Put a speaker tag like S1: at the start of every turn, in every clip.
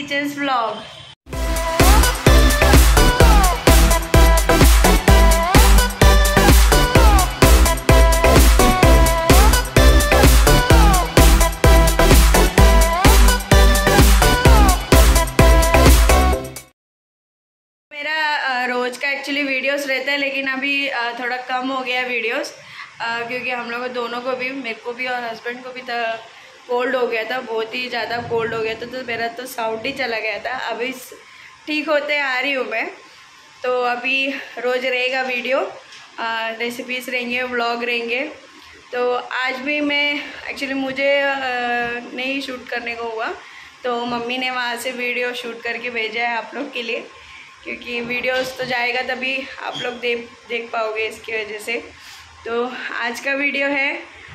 S1: Teachers vlog. मेरा रोज़ का actually videos रहता है, लेकिन अभी थोड़ा कम हो गया वीडियोस क्योंकि हम लोगों दोनों को भी, मेरे को भी और हस्बैंड को भी कोल्ड हो गया था, बहुत ही ज़्यादा कोल्ड हो गया था, तो मेरा तो साउंड ही चला गया था। अभी ठीक होते आ रही हूँ मैं, तो अभी रोज़ रहेगा वीडियो, रेसिपीज़ रहेंगे, व्लॉग रहेंगे। तो आज भी मैं एक्चुअली मुझे नहीं शूट करने को हुआ, तो मम्मी ने वहाँ से वीडियो शूट करके भेजा है आप लोग के लिए, क्योंकि वीडियोस तो जाएगा तभी आप लोग देख पाओगे इसकी वजह से। तो आज का वीडियो है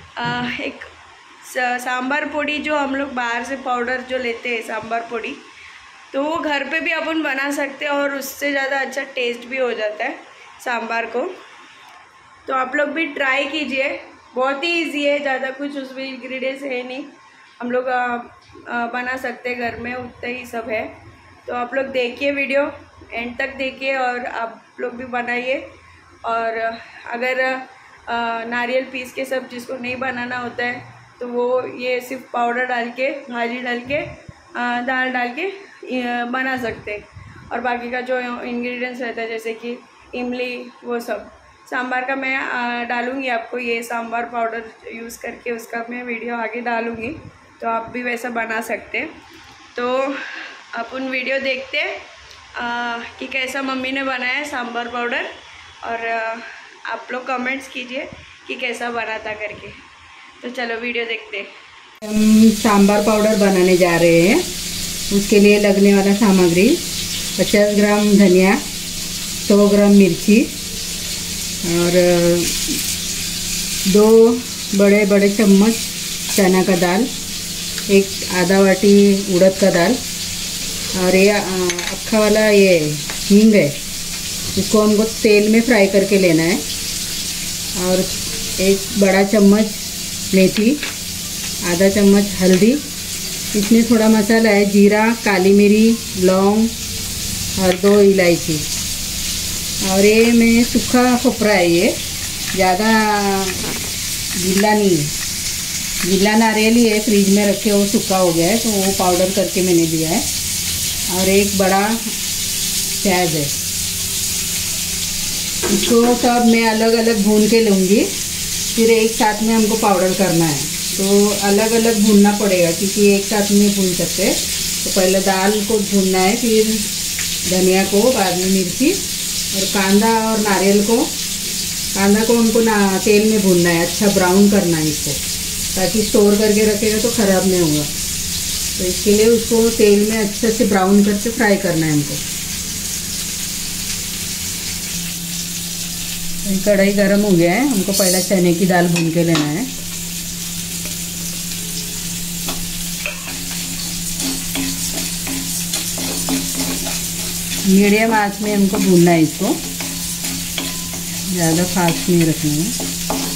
S1: एक सांभर पोड़ी, जो हम लोग बाहर से पाउडर जो लेते हैं सांभर पोड़ी, तो वो घर पे भी अपन बना सकते हैं और उससे ज़्यादा अच्छा टेस्ट भी हो जाता है सांभर को। तो आप लोग भी ट्राई कीजिए, बहुत ही इजी है, ज़्यादा कुछ उसमें इंग्रेडिएंट्स है नहीं, हम लोग बना सकते हैं घर में, उतना ही सब है। तो आप लोग देखिए वीडियो एंड तक देखिए और आप लोग भी बनाइए। और अगर नारियल पीस के सब जिसको नहीं बनाना होता है, तो वो ये सिर्फ पाउडर डाल के, भाजी डाल के, दाल डाल के बना सकते हैं। और बाकी का जो इंग्रेडिएंट्स रहता है जैसे कि इमली, वो सब सांभर का मैं डालूँगी आपको, ये सांभर पाउडर यूज़ करके उसका मैं वीडियो आगे डालूँगी, तो आप भी वैसा बना सकते हैं। तो अपन वीडियो देखते हैं कि कैसा मम्मी ने बनाया है सांभर पाउडर, और आप लोग कमेंट्स कीजिए कि कैसा बना था करके। तो चलो वीडियो देखते हैं।
S2: हम सांभर पाउडर बनाने जा रहे हैं। उसके लिए लगने वाला सामग्री 50 ग्राम धनिया, 100 ग्राम मिर्ची और 2 बड़े बड़े चम्मच चना का दाल, एक आधा वाटी उड़द का दाल, और ये अक्खा वाला ये हींग है, इसको हमको तेल में फ्राई करके लेना है। और एक बड़ा चम्मच मेथी, आधा चम्मच हल्दी, इसमें थोड़ा मसाला है, जीरा, काली मिरी, लौंग और 2 इलायची। और ये में सूखा खोपरा है, ये ज़्यादा गीला नहीं है, गीला नारियल ही है, फ्रिज में रखे वो सूखा हो गया है, तो वो पाउडर करके मैंने दिया है। और एक बड़ा प्याज है, इसको सब मैं अलग अलग भून के लूँगी, फिर एक साथ में हमको पाउडर करना है, तो अलग अलग भूनना पड़ेगा क्योंकि एक साथ में भून सकते हैं। तो पहले दाल को भूनना है, फिर धनिया को, बाद में मिर्ची, और कांदा और नारियल को, कांदा को हमको तेल में भूनना है, अच्छा ब्राउन करना है इसको, ताकि स्टोर करके रखेगा तो ख़राब नहीं होगा। तो इसके लिए उसको तेल में अच्छे से ब्राउन करके फ्राई करना है हमको। कढ़ाई गरम हो गया है, हमको पहला चने की दाल भून के लेना है। मीडियम आंच में हमको भूनना है इसको, ज़्यादा फास्ट नहीं रखना है।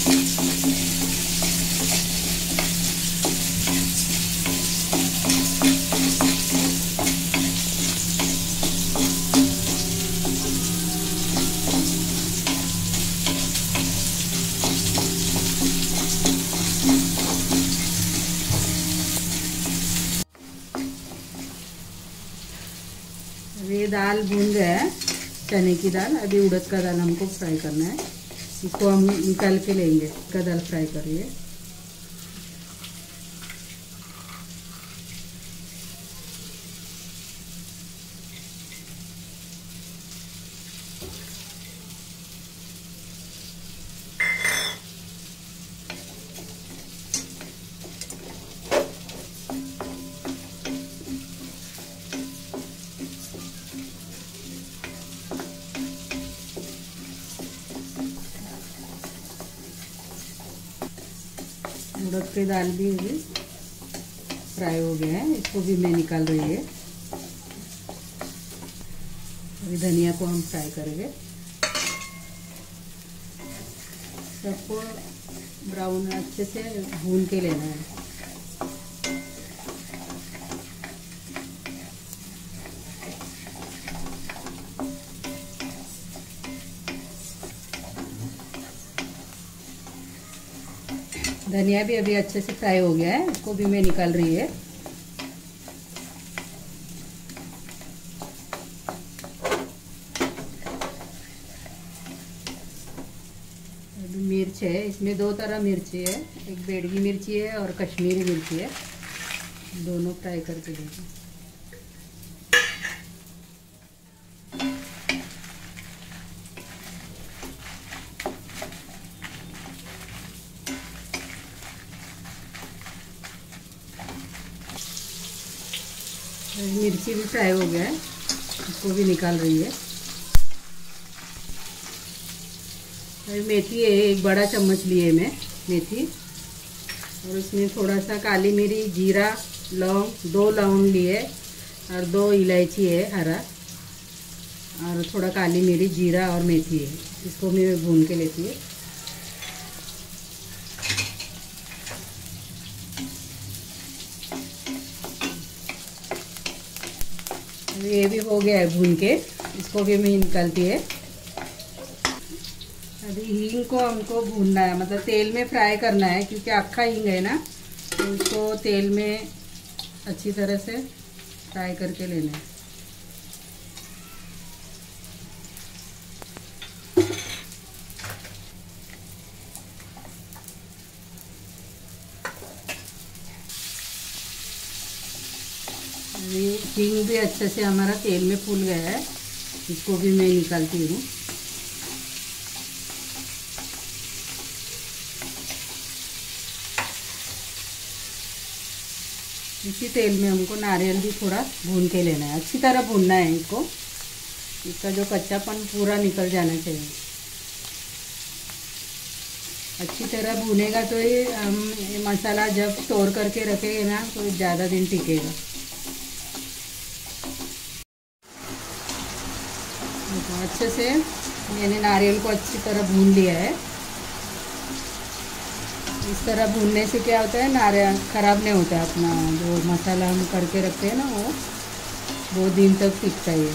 S2: ये दाल भून गया है, चने की दाल। अभी उड़द का दाल हमको फ्राई करना है, इसको हम निकाल के लेंगे। का दाल फ्राई करिए। उड़द की दाल भी फ्राई हो गया है, इसको भी मैं निकाल रही है। अभी धनिया को हम फ्राई करेंगे, सबको ब्राउन अच्छे से भून के लेना है। धनिया भी अभी अच्छे से फ्राई हो गया है, इसको भी मैं निकाल रही है। मिर्च है, इसमें 2 तरह मिर्ची है, एक बेडगी मिर्ची है और कश्मीरी मिर्ची है, दोनों फ्राई करके देंगे। मिर्ची भी फ्राई हो गया है, इसको भी निकाल रही है। मेथी है, एक बड़ा चम्मच लिए मैं मेथी, और इसमें थोड़ा सा काली मिरी, जीरा, लौंग, 2 लौंग लिए और 2 इलायची है हरा, और थोड़ा काली मिरी, जीरा और मेथी है, इसको मैं भून के लेती है। ये भी हो गया है भून के, इसको भी मैं निकालती है। अभी हींग को हमको भूनना है, मतलब तेल में फ्राई करना है, क्योंकि अक्खा हींग है ना, तो उसको तेल में अच्छी तरह से फ्राई करके लेना है। अभी हींग भी अच्छे से हमारा तेल में फूल गया है, इसको भी मैं निकालती हूँ। इसी तेल में हमको नारियल भी थोड़ा भून के लेना है, अच्छी तरह भूनना है इसको, इसका जो कच्चापन पूरा निकल जाना चाहिए। अच्छी तरह भूनेगा तो ये मसाला जब स्टोर करके रखेंगे ना तो ज़्यादा दिन टिकेगा। तो अच्छे से मैंने नारियल को अच्छी तरह भून लिया है। इस तरह भूनने से क्या होता है, नारियल ख़राब नहीं होता है, अपना जो मसाला हम करके रखते हैं ना वो बहुत दिन तक टिकता है।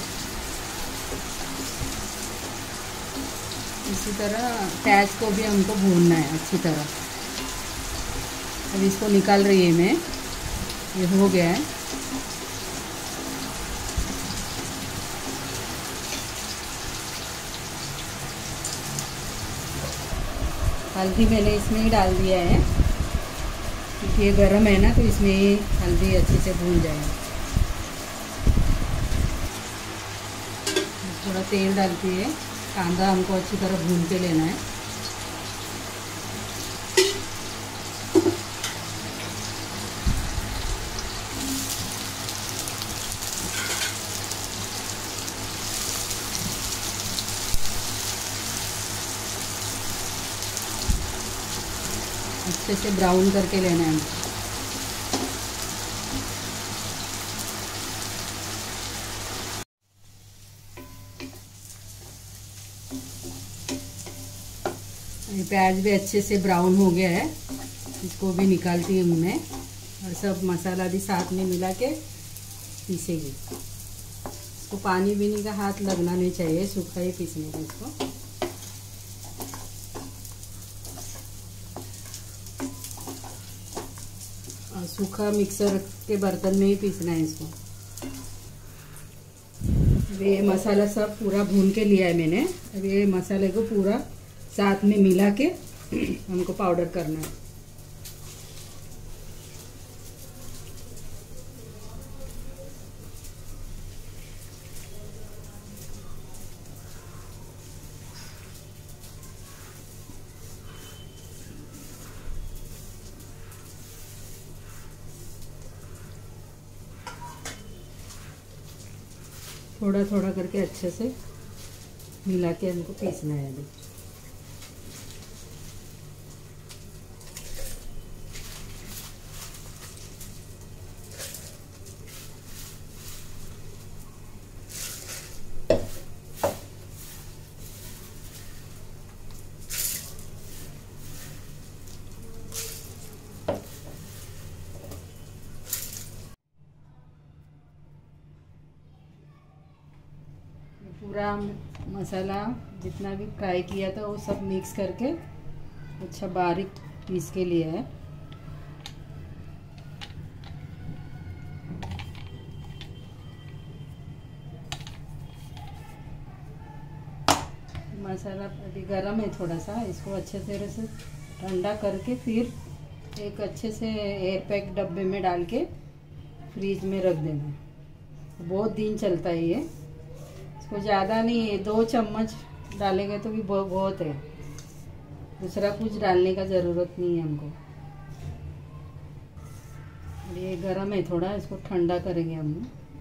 S2: इसी तरह प्याज को भी हमको भूनना है अच्छी तरह। अब इसको निकाल रही है मैं, ये हो गया है। हल्दी मैंने इसमें ही डाल दिया है, क्योंकि ये गरम है ना, तो इसमें ही हल्दी अच्छे से भून जाएगी। थोड़ा तेल डालती है, कांदा हमको अच्छी तरह भून के लेना है। अच्छे से ब्राउन करके लेना है। ये प्याज भी अच्छे से ब्राउन हो गया है, इसको भी निकालती हूँ मैं, और सब मसाला भी साथ में मिला के पीसेगी। इसको पानी बीनी का हाथ लगना नहीं चाहिए, सूखा ही पीसने का इसको। सूखा मिक्सर के बर्तन में ही पीसना है इसको। ये मसाला सब पूरा भून के लिया है मैंने। अब ये मसाले को पूरा साथ में मिला के हमको पाउडर करना है। थोड़ा थोड़ा करके अच्छे से मिला के हमको पीसना है अभी। पूरा मसाला जितना भी फ्राई किया था वो सब मिक्स करके अच्छा बारीक पीस के लिया है। मसाला अभी गर्म है थोड़ा सा, इसको अच्छे से ठंडा करके फिर एक अच्छे से एयर पैक डब्बे में डाल के फ्रीज में रख देना। बहुत दिन चलता है ये। इसको ज़्यादा नहीं, 2 चम्मच डालेंगे तो भी बहुत है, दूसरा कुछ डालने का ज़रूरत नहीं है हमको। ये गरम है थोड़ा, इसको ठंडा करेंगे हम।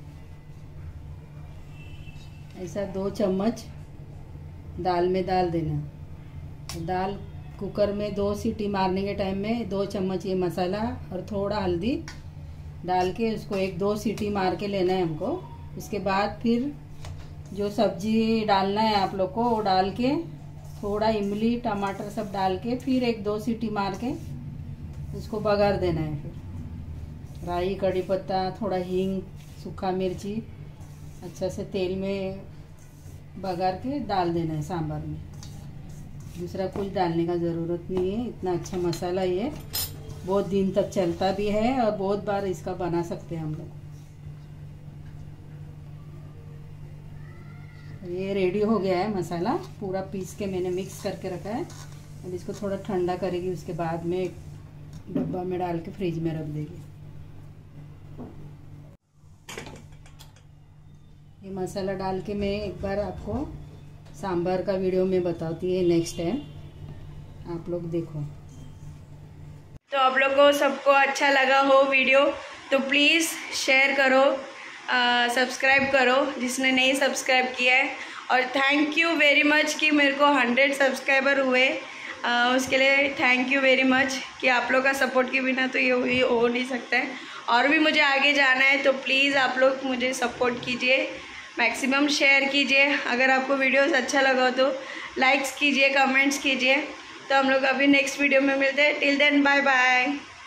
S2: ऐसा 2 चम्मच दाल में डाल देना। दाल कुकर में 2 सीटी मारने के टाइम में 2 चम्मच ये मसाला और थोड़ा हल्दी डाल के उसको 1-2 सीटी मार के लेना है हमको। उसके बाद फिर जो सब्जी डालना है आप लोग को वो डाल के थोड़ा इमली टमाटर सब डाल के फिर 1-2 सीटी मार के उसको बघार देना है। फिर राई कड़ी पत्ता थोड़ा हींग सूखा मिर्ची अच्छा से तेल में बघार के डाल देना है सांभर में। दूसरा कुछ डालने का ज़रूरत नहीं है। इतना अच्छा मसाला ये बहुत दिन तक चलता भी है और बहुत बार इसका बना सकते हैं हम लोग। ये रेडी हो गया है मसाला, पूरा पीस के मैंने मिक्स करके रखा है। अब इसको थोड़ा ठंडा करेगी, उसके बाद में एक डब्बा में डाल के फ्रिज में रख देगी। ये मसाला डाल के मैं एक बार आपको सांभर का वीडियो में बताती है नेक्स्ट टाइम, आप लोग देखो।
S1: तो आप लोग को सबको अच्छा लगा हो वीडियो तो प्लीज़ शेयर करो, सब्सक्राइब करो जिसने नहीं सब्सक्राइब किया है। और थैंक यू वेरी मच कि मेरे को 100 सब्सक्राइबर हुए, उसके लिए थैंक यू वेरी मच कि आप लोग का सपोर्ट के बिना तो ये हो नहीं सकता है। और भी मुझे आगे जाना है तो प्लीज़ आप लोग मुझे सपोर्ट कीजिए, मैक्सिमम शेयर कीजिए। अगर आपको वीडियोस अच्छा लगा तो लाइक्स कीजिए, कमेंट्स कीजिए। तो हम लोग अभी नेक्स्ट वीडियो में मिलते हैं। Till then bye bye.